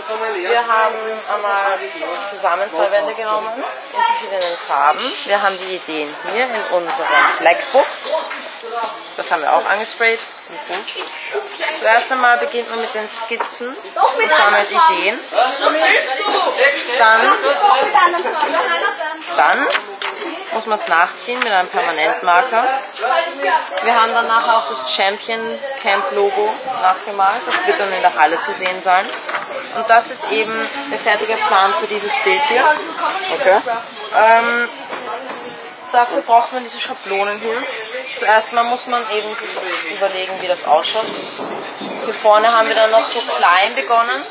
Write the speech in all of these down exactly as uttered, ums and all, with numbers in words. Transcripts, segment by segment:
Wir haben einmal zusammen zwei Wände genommen, in verschiedenen Farben. Wir haben die Ideen hier in unserem Blackbook. Das haben wir auch angesprayt. Zuerst einmal beginnt man mit den Skizzen und sammelt Ideen. Dann, dann muss man es nachziehen mit einem Permanentmarker. Wir haben dann nachher auch das Champion Camp Logo nachgemalt. Das wird dann in der Halle zu sehen sein. Und das ist eben der fertige Plan für dieses Bild hier. Okay. Ähm, dafür braucht man diese Schablonen hier. Zuerst mal muss man eben sich überlegen, wie das ausschaut. Hier vorne haben wir dann noch so klein begonnen.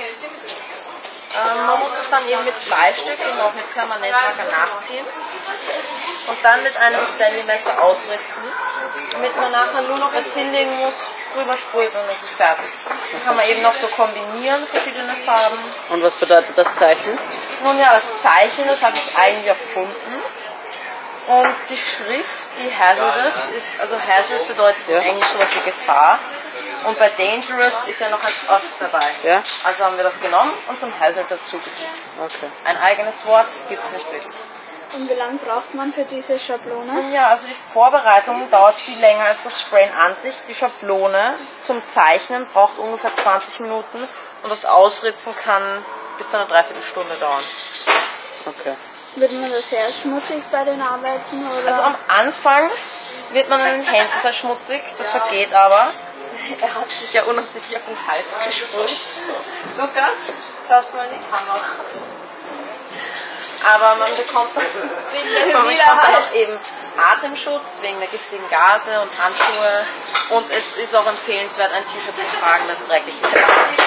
Ähm, man muss das dann eben mit Bleistift und auch mit Permanentmarker nachziehen. Und dann mit einem Stanley-Messer ausritzen, damit man nachher nur noch was hinlegen muss, drüber sprüht und es ist fertig. Dann kann man eben noch so kombinieren, verschiedene Farben. Und was bedeutet das Zeichen? Nun ja, das Zeichen, das habe ich eigentlich erfunden. Und die Schrift, die Hazardous ist, also Hazard bedeutet ja. in Englisch sowas wie Gefahr. Und bei Dangerous ist ja noch ein Os dabei. Ja. Also haben wir das genommen und zum Hazard dazugefügt. Okay. Ein eigenes Wort gibt es nicht wirklich. Und wie lange braucht man für diese Schablone? Ja, also die Vorbereitung dauert viel länger als das Sprayen an sich. Die Schablone zum Zeichnen braucht ungefähr zwanzig Minuten und das Ausritzen kann bis zu einer Dreiviertelstunde dauern. Okay. Wird man da sehr schmutzig bei den Arbeiten? Oder? Also am Anfang wird man an den Händen sehr schmutzig, das vergeht aber. Er hat sich ja unabsichtlich auf den Hals gesprüht. Lukas, schaust mal in die Kamera. Aber man bekommt, man bekommt dann auch eben Atemschutz wegen der giftigen Gase und Handschuhe. Und es ist auch empfehlenswert, ein T-Shirt zu tragen, das dreckig wird.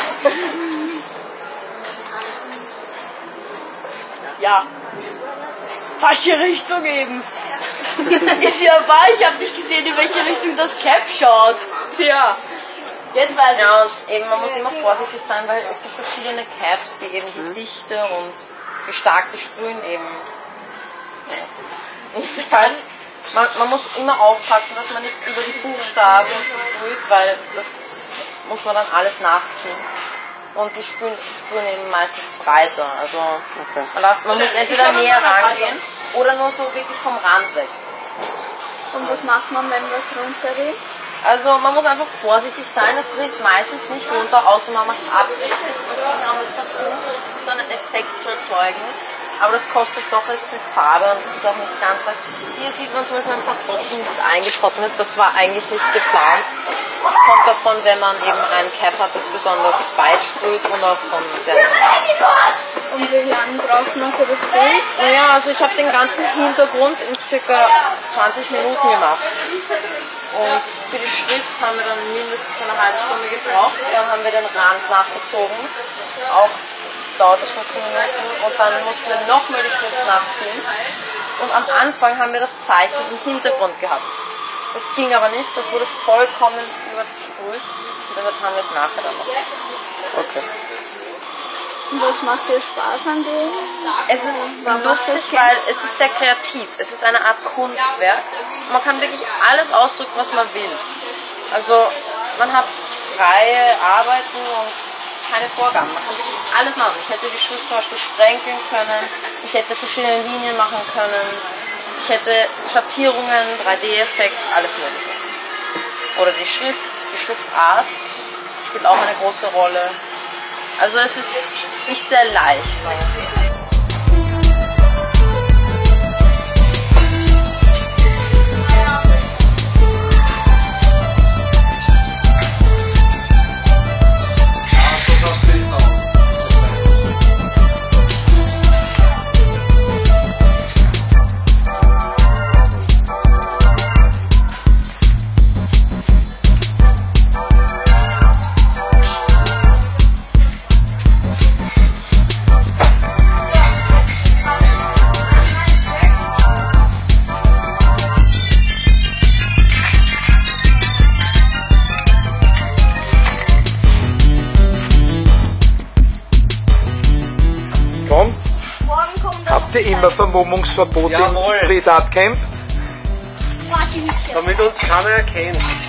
Ja. Falsche Richtung eben. Ist ja wahr, ich habe nicht gesehen, in welche Richtung das Cap schaut. Tja. Jetzt weiß ich. Ja, und eben, man muss immer vorsichtig sein, weil es gibt verschiedene Caps, die eben die Dichte und wie stark sie sprühen eben. Jedenfalls, man, man muss immer aufpassen, dass man nicht über die Buchstaben sprüht, weil das muss man dann alles nachziehen. Und die sprühen, sprühen eben meistens breiter. Also okay. man, darf, man muss entweder näher rangehen oder nur so wirklich vom Rand weg. Und was macht man, wenn was runterrinnt? Also man muss einfach vorsichtig sein, es rinnt meistens nicht runter, außer man macht es absichtlich. Wir haben es versucht, so einen Effekt zu erzeugen, aber das kostet doch recht viel Farbe und das ist auch nicht ganz leicht. Hier sieht man zum Beispiel ein paar Tropfen, die sind eingetrocknet, das war eigentlich nicht geplant. Das kommt davon, wenn man eben einen Cap hat, das besonders weit sprüht und auch von sehr nah. Und wie lange braucht man für das Bild? Naja, also ich habe den ganzen Hintergrund in circa zwanzig Minuten gemacht. Und für die Schrift haben wir dann mindestens eine halbe Stunde gebraucht. Dann haben wir den Rand nachgezogen. Auch dauert es fünfzehn Minuten. Und dann mussten wir nochmal die Schrift nachziehen. Und am Anfang haben wir das Zeichen im Hintergrund gehabt. Das ging aber nicht. Das wurde vollkommen übersprüht. Und deshalb haben wir es nachher dann noch. Okay. Und was macht dir Spaß an dem? Es ist lustig, weil es ist sehr kreativ. Es ist eine Art Kunstwerk. Man kann wirklich alles ausdrücken, was man will. Also man hat freie Arbeiten und keine Vorgaben. Man kann wirklich alles machen. Ich hätte die Schrift zum Beispiel sprenkeln können. Ich hätte verschiedene Linien machen können. Ich hätte Schattierungen, drei D-Effekt, alles mögliche. Oder die Schrift, die Schriftart spielt auch eine große Rolle. Also es ist nicht sehr leicht. Habt ihr immer Vermummungsverbot im Street Art Camp? Damit uns keiner erkennt.